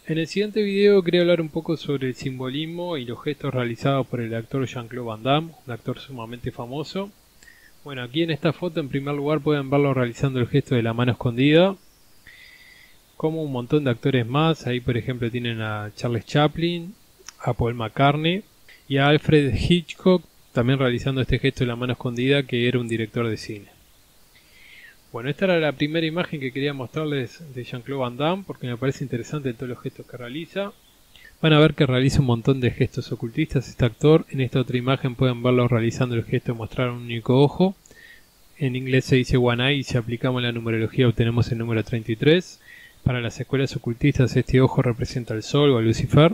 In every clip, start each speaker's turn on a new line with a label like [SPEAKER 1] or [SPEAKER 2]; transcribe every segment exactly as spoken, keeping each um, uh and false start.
[SPEAKER 1] En el siguiente video quería hablar un poco sobre el simbolismo y los gestos realizados por el actor Jean-Claude Van Damme, un actor sumamente famoso. Bueno, aquí en esta foto en primer lugar pueden verlo realizando el gesto de la mano escondida, como un montón de actores más. Ahí por ejemplo tienen a Charles Chaplin, a Paul McCartney y a Alfred Hitchcock también realizando este gesto de la mano escondida, que era un director de cine. Bueno, esta era la primera imagen que quería mostrarles de Jean-Claude Van Damme porque me parece interesante todos los gestos que realiza. Van a ver que realiza un montón de gestos ocultistas este actor. En esta otra imagen pueden verlo realizando el gesto de mostrar un único ojo. En inglés se dice one eye y si aplicamos la numerología obtenemos el número treinta y tres. Para las escuelas ocultistas este ojo representa al sol o a Lucifer.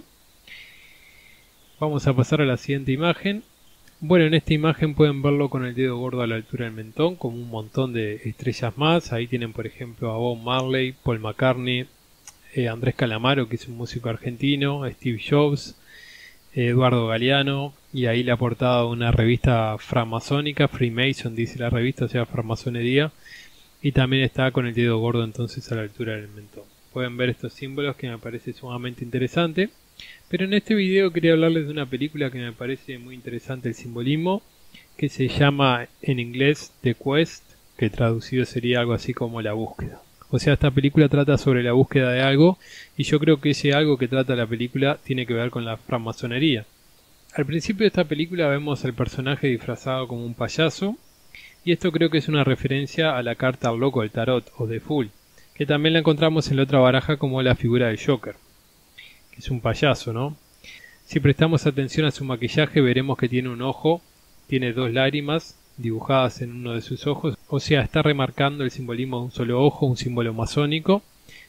[SPEAKER 1] Vamos a pasar a la siguiente imagen. Bueno, en esta imagen pueden verlo con el dedo gordo a la altura del mentón, como un montón de estrellas más. Ahí tienen por ejemplo a Bob Marley, Paul McCartney, eh, Andrés Calamaro, que es un músico argentino, Steve Jobs, eh, Eduardo Galeano, y ahí la portada de una revista framasónica, Freemason dice la revista, o sea, framasonería, y también está con el dedo gordo entonces a la altura del mentón. Pueden ver estos símbolos que me parece sumamente interesante. Pero en este video quería hablarles de una película que me parece muy interesante el simbolismo, que se llama en inglés The Quest, que traducido sería algo así como la búsqueda. O sea, esta película trata sobre la búsqueda de algo, y yo creo que ese algo que trata la película tiene que ver con la francmasonería. Al principio de esta película vemos al personaje disfrazado como un payaso, y esto creo que es una referencia a la carta al loco del tarot, o The Fool, que también la encontramos en la otra baraja como la figura del Joker. Es un payaso, ¿no? Si prestamos atención a su maquillaje veremos que tiene un ojo, tiene dos lágrimas dibujadas en uno de sus ojos, o sea, está remarcando el simbolismo de un solo ojo, un símbolo masónico.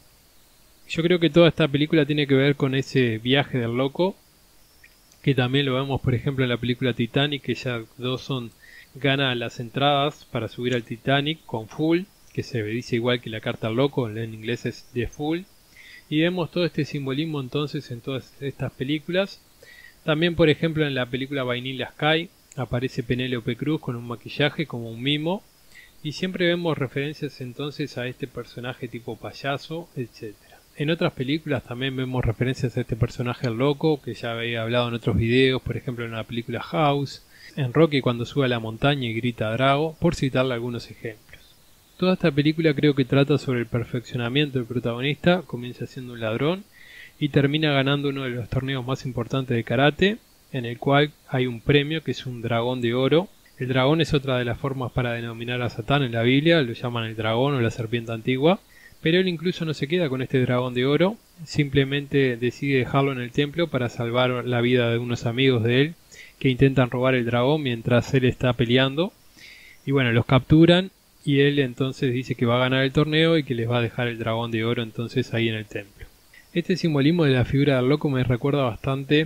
[SPEAKER 1] Yo creo que toda esta película tiene que ver con ese viaje del loco, que también lo vemos por ejemplo en la película Titanic, que Jack Dawson gana las entradas para subir al Titanic con Fool, que se dice igual que la carta al loco, en inglés es The Fool. Y vemos todo este simbolismo entonces en todas estas películas. También por ejemplo en la película Vanilla Sky aparece Penélope Cruz con un maquillaje como un mimo. Y siempre vemos referencias entonces a este personaje tipo payaso, etcétera. En otras películas también vemos referencias a este personaje al loco, que ya había hablado en otros videos, por ejemplo en la película House, en Rocky cuando sube a la montaña y grita a Drago, por citarle algunos ejemplos. Toda esta película creo que trata sobre el perfeccionamiento del protagonista, comienza siendo un ladrón y termina ganando uno de los torneos más importantes de karate, en el cual hay un premio que es un dragón de oro. El dragón es otra de las formas para denominar a Satán en la Biblia, lo llaman el dragón o la serpiente antigua, pero él incluso no se queda con este dragón de oro, simplemente decide dejarlo en el templo para salvar la vida de unos amigos de él que intentan robar el dragón mientras él está peleando, y bueno, los capturan. Y él entonces dice que va a ganar el torneo y que les va a dejar el dragón de oro entonces ahí en el templo. Este simbolismo de la figura del loco me recuerda bastante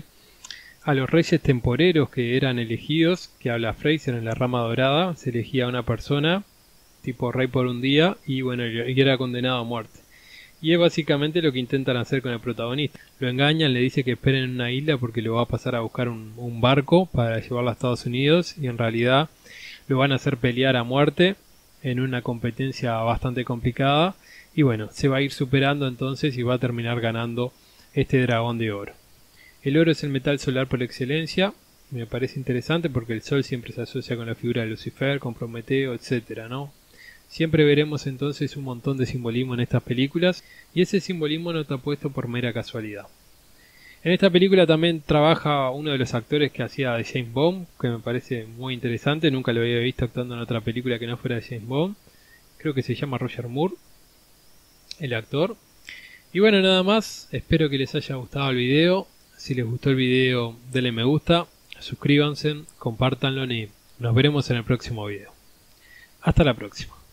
[SPEAKER 1] a los reyes temporeros que eran elegidos, que habla Fraser en La Rama Dorada. Se elegía a una persona tipo rey por un día y bueno, y era condenado a muerte. Y es básicamente lo que intentan hacer con el protagonista. Lo engañan, le dice que esperen en una isla porque lo va a pasar a buscar un, un barco para llevarlo a Estados Unidos y en realidad lo van a hacer pelear a muerte en una competencia bastante complicada y bueno, se va a ir superando entonces y va a terminar ganando este dragón de oro. El oro es el metal solar por excelencia, me parece interesante porque el sol siempre se asocia con la figura de Lucifer, con Prometeo, etcétera, ¿no? Siempre veremos entonces un montón de simbolismo en estas películas y ese simbolismo no está puesto por mera casualidad. En esta película también trabaja uno de los actores que hacía de James Bond, que me parece muy interesante, nunca lo había visto actuando en otra película que no fuera de James Bond. Creo que se llama Roger Moore, el actor. Y bueno, nada más, espero que les haya gustado el video. Si les gustó el video, denle me gusta, suscríbanse, compártanlo y nos veremos en el próximo video. Hasta la próxima.